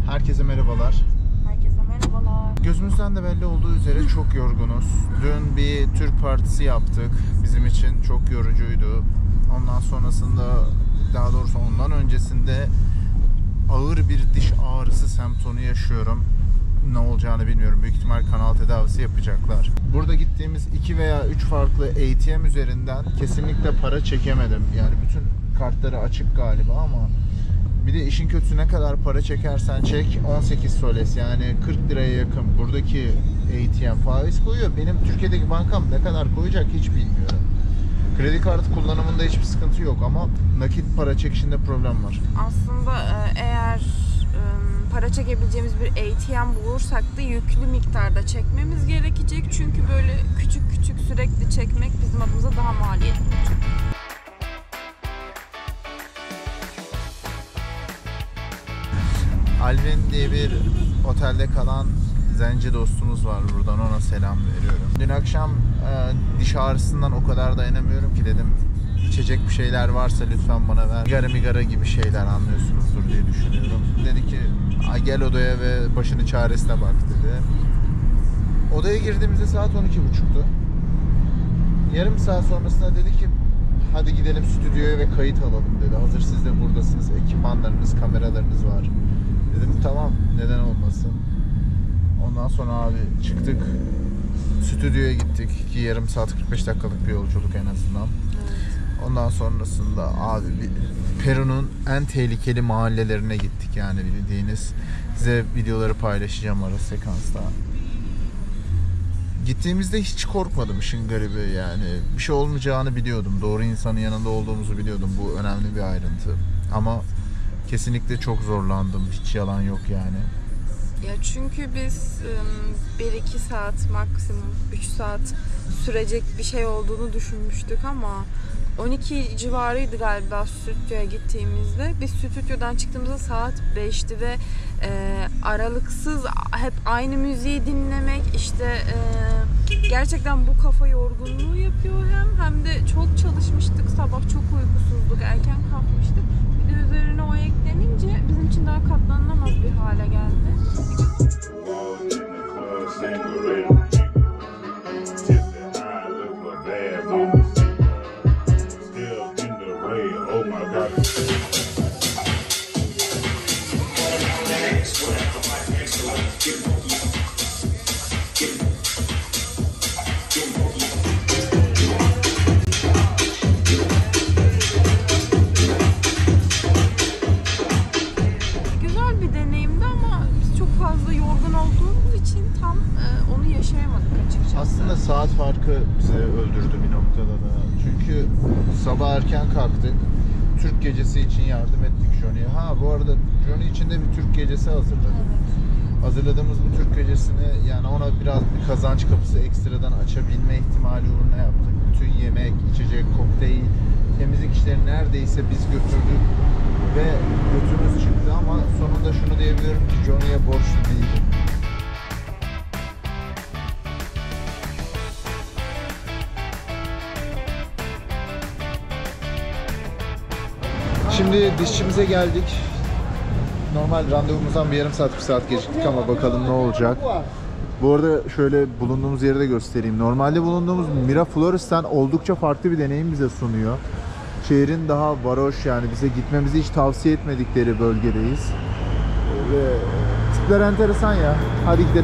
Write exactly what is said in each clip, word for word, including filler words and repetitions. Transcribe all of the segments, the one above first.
Herkese merhabalar. Herkese merhabalar. Gözümüzden de belli olduğu üzere çok yorgunuz. Dün bir Türk partisi yaptık. Bizim için çok yorucuydu. Ondan sonrasında, daha doğrusu ondan öncesinde ağır bir diş ağrısı semptomu yaşıyorum. Ne olacağını bilmiyorum. Büyük ihtimal kanal tedavisi yapacaklar. Burada gittiğimiz iki veya üç farklı A T M üzerinden kesinlikle para çekemedim. Yani bütün kartları açık galiba ama bir de işin kötüsü ne kadar para çekersen çek on sekiz soles, yani kırk liraya yakın buradaki A T M faiz koyuyor. Benim Türkiye'deki bankam ne kadar koyacak hiç bilmiyorum. Kredi kartı kullanımında hiçbir sıkıntı yok ama nakit para çekişinde problem var. Aslında eğer para çekebileceğimiz bir A T M bulursak da yüklü miktarda çekmemiz gerekecek. Çünkü böyle küçük küçük sürekli çekmek bizim adımıza daha maliyetli olacak. Alvin diye bir otelde kalan zenci dostumuz var, buradan ona selam veriyorum. Dün akşam e, diş ağrısından o kadar dayanamıyorum ki dedim içecek bir şeyler varsa lütfen bana ver. Migara migara gibi şeyler anlıyorsunuzdur diye düşünüyorum. Dedi ki gel odaya ve başının çaresine bak dedi. Odaya girdiğimizde saat on iki buçuktu. Yarım saat sonrasında dedi ki hadi gidelim stüdyoya ve kayıt alalım dedi. Hazır siz de buradasınız, ekipmanlarınız, kameralarınız var. Dedim tamam, neden olmasın. Ondan sonra abi çıktık, stüdyoya gittik ki yarım saat kırk beş dakikalık bir yolculuk en azından. Evet. Ondan sonrasında abi Peru'nun en tehlikeli mahallelerine gittik, yani bildiğiniz. Size videoları paylaşacağım ara sekansta. Gittiğimizde hiç korkmadım, işin garibi yani. Bir şey olmayacağını biliyordum. Doğru insanın yanında olduğumuzu biliyordum. Bu önemli bir ayrıntı. Ama kesinlikle çok zorlandım. Hiç yalan yok yani. Ya çünkü biz bir iki saat maksimum üç saat sürecek bir şey olduğunu düşünmüştük ama on iki civarıydı galiba stüdyoya gittiğimizde. Biz stüdyodan çıktığımızda saat beşti ve e, aralıksız hep aynı müziği dinlemek işte e, gerçekten bu kafa yorgunluğu yapıyor hem hem de çok çalışmıştık, sabah çok uykusuzduk, erken kalkmıştık. Bir de üzerine o eklenince bizim için daha katlanılamaz bir hale geldi. Güzel bir deneyimdi ama biz çok fazla yorgun olduğumuz için tam e, onu yaşayamadık açıkçası. Aslında saat farkı bizi öldürdü bir noktada da. Çünkü sabah erken kalktık. Türk gecesi için yardım ettik Johnny'ye. Ha bu arada Johnny için de bir Türk gecesi hazırladık. Evet. Hazırladığımız bu Türk gecesini yani ona biraz bir kazanç kapısı ekstradan açabilme ihtimali uğruna yaptık. Bütün yemek, içecek, kokteyl, temizlik işlerini neredeyse biz götürdük ve götümüz çıktı ama sonunda şunu diyebilirim ki Johnny'ye borçlu değilim. Şimdi dişçimize geldik. Normal randevumuzdan bir yarım saat, bir saat geciktik ama bakalım ne olacak. Bu arada şöyle bulunduğumuz yeri de göstereyim. Normalde bulunduğumuz Miraflores'ten oldukça farklı bir deneyim bize sunuyor. Şehrin daha varoş, yani bize gitmemizi hiç tavsiye etmedikleri bölgedeyiz. Ve tipler enteresan ya. Hadi gidelim.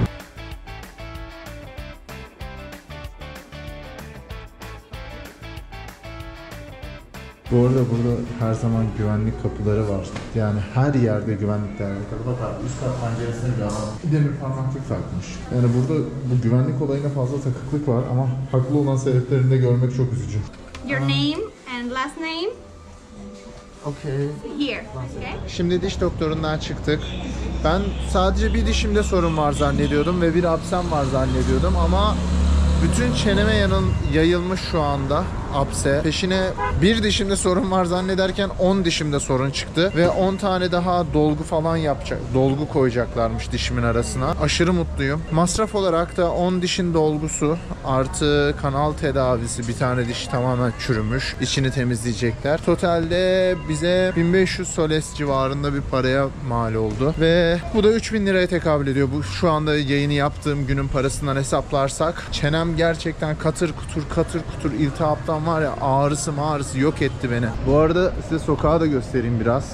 Bu arada burada her zaman güvenlik kapıları var. Yani her yerde güvenlikler var. Bak abi üst kat penceresine bir adam demir parmaklık takmış. Yani burada bu güvenlik olayına fazla takıklık var ama haklı olan sebeplerini de görmek çok üzücü. Your name and last name Okay. here, okay? Şimdi diş doktorundan çıktık. Ben sadece bir dişimde sorun var zannediyordum ve bir absem var zannediyordum ama bütün çeneme yanın yayılmış şu anda. apse. Peşine bir dişimde sorun var zannederken on dişimde sorun çıktı. Ve on tane daha dolgu falan yapacak. Dolgu koyacaklarmış dişimin arasına. Aşırı mutluyum. Masraf olarak da on dişin dolgusu artı kanal tedavisi, bir tane diş tamamen çürümüş. İçini temizleyecekler. Totalde bize bin beş yüz soles civarında bir paraya mal oldu. Ve bu da üç bin liraya tekabül ediyor. Bu şu anda yayını yaptığım günün parasından hesaplarsak. Çenem gerçekten katır kutur katır kutur iltihaptan var ya, ağrısı mağrısı yok etti beni. Bu arada size sokağı da göstereyim biraz.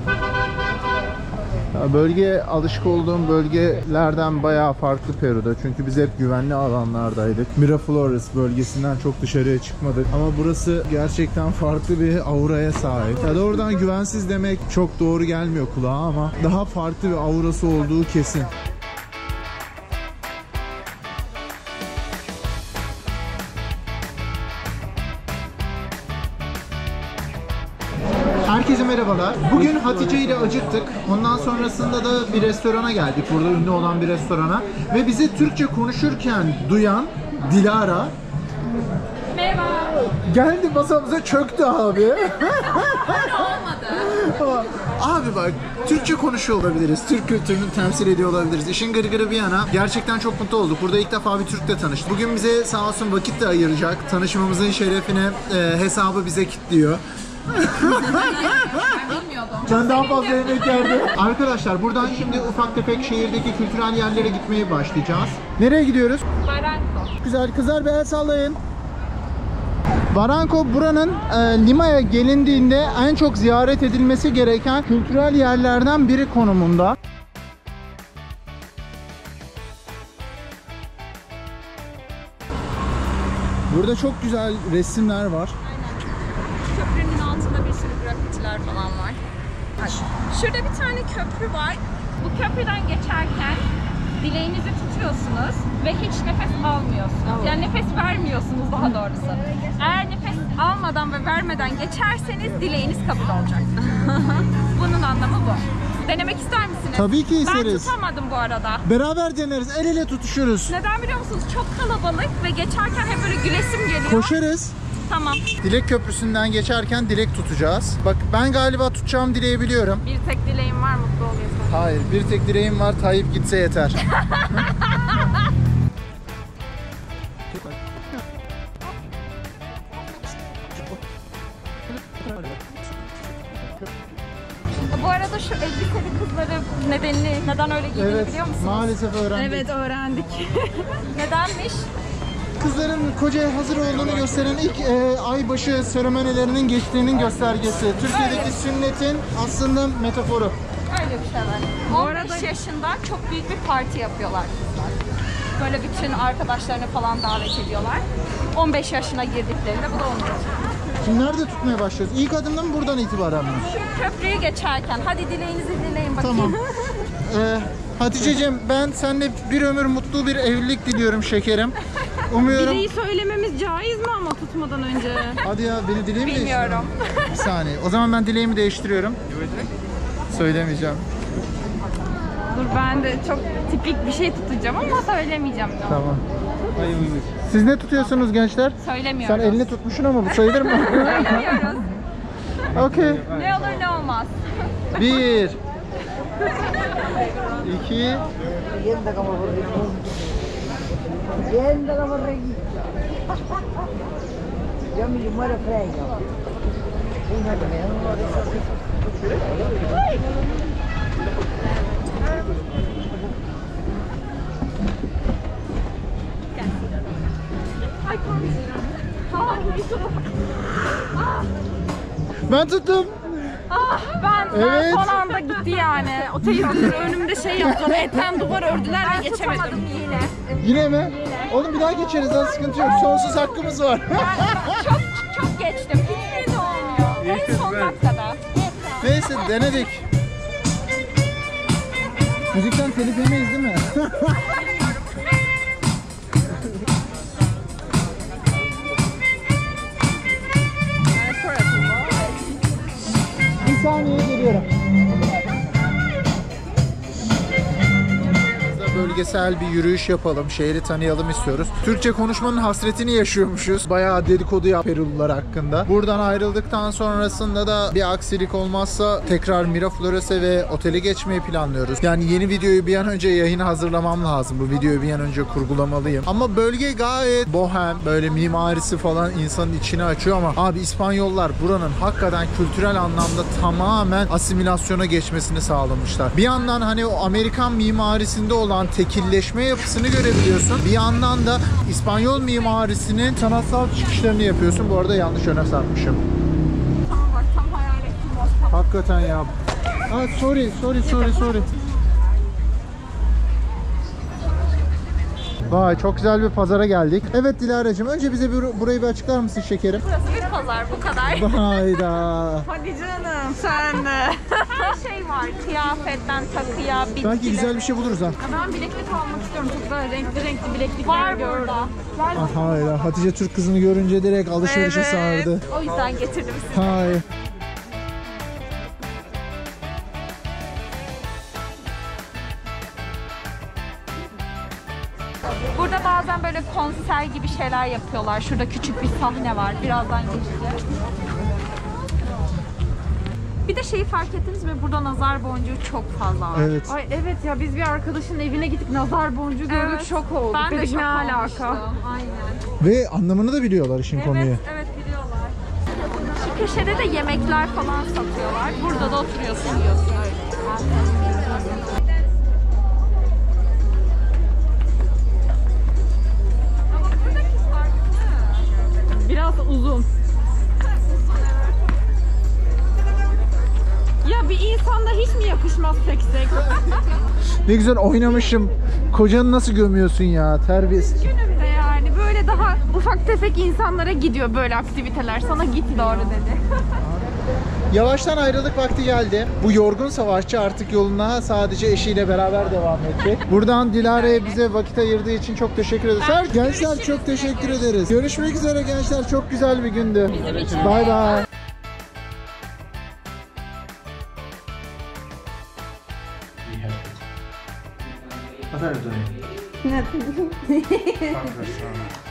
Bölge, alışık olduğum bölgelerden bayağı farklı Peru'da. Çünkü biz hep güvenli alanlardaydık. Miraflores bölgesinden çok dışarıya çıkmadık. Ama burası gerçekten farklı bir auraya sahip. Ya doğrudan güvensiz demek çok doğru gelmiyor kulağa ama daha farklı bir aurası olduğu kesin. Herkese merhabalar. Bugün Hatice ile acıktık. Ondan sonrasında da bir restorana geldik. Burada ünlü olan bir restorana. Ve bizi Türkçe konuşurken duyan Dilara Merhaba. geldi masamıza çöktü abi. Olmadı. Abi bak, Türkçe konuşuyor olabiliriz. Türk kültürünü temsil ediyor olabiliriz. İşin gırgırı bir yana gerçekten çok mutlu olduk. Burada ilk defa bir Türk'le tanıştık. Bugün bize sağ olsun vakit de ayıracak. Tanışmamızın şerefine e, hesabı bize kilitliyor. Ben bilmiyordum. Ben daha fazla yemek yerdim. Arkadaşlar buradan şimdi ufak tefek şehirdeki kültürel yerlere gitmeye başlayacağız. Nereye gidiyoruz? Barranco. Güzel kızlar, bir el sallayın. Barranco buranın e, Lima'ya gelindiğinde en çok ziyaret edilmesi gereken kültürel yerlerden biri konumunda. Burada çok güzel resimler var. Köprünün altında bir sürü grafitiler falan var. Şurada bir tane köprü var. Bu köprüden geçerken dileğinizi tutuyorsunuz ve hiç nefes almıyorsunuz. Yani nefes vermiyorsunuz daha doğrusu. Eğer nefes almadan ve vermeden geçerseniz dileğiniz kabul olacak. Bunun anlamı bu. Denemek ister misiniz? Tabii ki isteriz. Ben tutamadım bu arada. Beraber deneriz, el ele tutuşuruz. Neden biliyor musunuz? Çok kalabalık ve geçerken hep böyle gülesim geliyor. Koşarız. Tamam. Dilek Köprüsü'nden geçerken dilek tutacağız. Bak ben galiba tutacağım dileği biliyorum. Bir tek dileğim var, mutlu oluyorsun. Hayır, bir tek dileğim var, Tayyip gitse yeter. Bu arada şu elbiseli kızları nedenini, neden öyle giydiğini Evet, biliyor musunuz? maalesef öğrendik. Evet, öğrendik. Nedenmiş? Kızların kocaya hazır olduğunu gösteren ilk e, aybaşı seremonilerinin geçtiğinin göstergesi. Türkiye'deki sünnetin aslında metaforu. Öyle bir şey var. on beş yaşında çok büyük bir parti yapıyorlar kızlar. Böyle bütün arkadaşlarını falan davet ediyorlar. on beş yaşına girdiklerinde bu da oluyor. Şimdi nerede tutmaya başlıyoruz? İlk adımda mı buradan itibaren mi? Şu köprüyü geçerken, hadi dileğinizi dileyin bakayım. Tamam. Ee, Hatice'cim, ben seninle bir ömür mutlu bir evlilik diliyorum şekerim. Umuyorum. Dileği söylememiz caiz mi ama tutmadan önce? Hadi ya, beni dileğimi Bilmiyorum. değiştiriyorum. Bir saniye. O zaman ben dileğimi değiştiriyorum. Söylemeyeceğim. Dur, ben de çok tipik bir şey tutacağım ama söylemeyeceğim. Tamam. Siz ne tutuyorsunuz gençler? Söylemiyoruz. Sen elini tutmuşsun ama bu sayılır mı? Söylemiyoruz. Okey. Ne olur ne olmaz. Bir. İki. Yenda la vorrei. Io mi muero prego. Una che non lo Ben tuttum. Ah, ben, Evet. ben son anda gitti yani. O teyzeler önümde şey yaptılar. Etten duvar ördüler ve geçemedim. Yine. Yine mi? Oğlum bir daha geçeriz lan, sıkıntı yok. Sonsuz hakkımız var. Çok çok geçtim. Hiçbiri de olmuyor. En son dakikada. Neyse, denedik. Müzikten telif yemeyiz değil mi? Bir saniye geliyorum. bölgesel bir yürüyüş yapalım. Şehri tanıyalım istiyoruz. Türkçe konuşmanın hasretini yaşıyormuşuz. Bayağı dedikodu yap Perulular hakkında. Buradan ayrıldıktan sonrasında da bir aksilik olmazsa tekrar Miraflores ve otele geçmeyi planlıyoruz. Yani yeni videoyu bir an önce yayına hazırlamam lazım. Bu videoyu bir an önce kurgulamalıyım. Ama bölge gayet bohem. Böyle mimarisi falan insanın içini açıyor ama abi İspanyollar buranın hakikaten kültürel anlamda tamamen asimilasyona geçmesini sağlamışlar. Bir yandan hani o Amerikan mimarisinde olan tekilleşme yapısını görebiliyorsun. Bir yandan da İspanyol mimarisinin sanatsal çıkışlarını yapıyorsun. Bu arada yanlış yöne sarmışım. Tamam bak tam hayal ettim o. Hakikaten ya. Aa, sorry, sorry, sorry, sorry. Vay, çok güzel bir pazara geldik. Evet Dilara'cığım, önce bize bir, burayı bir açıklar mısın şekerim? Burası bir pazar, bu kadar. Hayda. Hadi canım sen de. Her şey var. Kıyafetten takıya, bitkilere. Belki güzel bir şey buluruz ha. Ben bileklik almak istiyorum. Çok güzel renkli renkli bileklikler var gördüm. Var Ah, hayda. Hatice Türk kızını görünce direkt alışverişe Evet. sardı. O yüzden getirdim size. Hayır. Burada bazen böyle konser gibi şeyler yapıyorlar. Şurada küçük bir sahne var. Birazdan geçeceğiz. Bir de şeyi fark ettiniz mi? Burada nazar boncuğu çok fazla var. Evet. Ay evet ya, biz bir arkadaşın evine gittik, nazar boncuğu gördük, Evet. şok olduk. Ben de Dedik, şok ne alaka? olmuştum. Aynen. Ve anlamını da biliyorlar işin konuyu. Evet, evet biliyorlar. Şu köşede de yemekler falan satıyorlar. Burada da oturuyorsun yiyorsun öyle. Ama buradaki farklı. Biraz uzun. Ya bir insanda hiç mi yakışmaz seksek? Ne güzel oynamışım. Kocanı nasıl gömüyorsun ya? Terbiyesiz. Günümde yani böyle daha ufak tefek insanlara gidiyor böyle aktiviteler. Sana git doğru dedi. Yavaştan ayrılık vakti geldi. Bu yorgun savaşçı artık yoluna sadece eşiyle beraber devam edecek. Buradan Dilara'ya bize vakit ayırdığı için çok teşekkür ederiz. Her gençler çok teşekkür ederiz. Görüşmek üzere gençler. Çok güzel bir gündü. Bay bay. What are you doing? Nothing.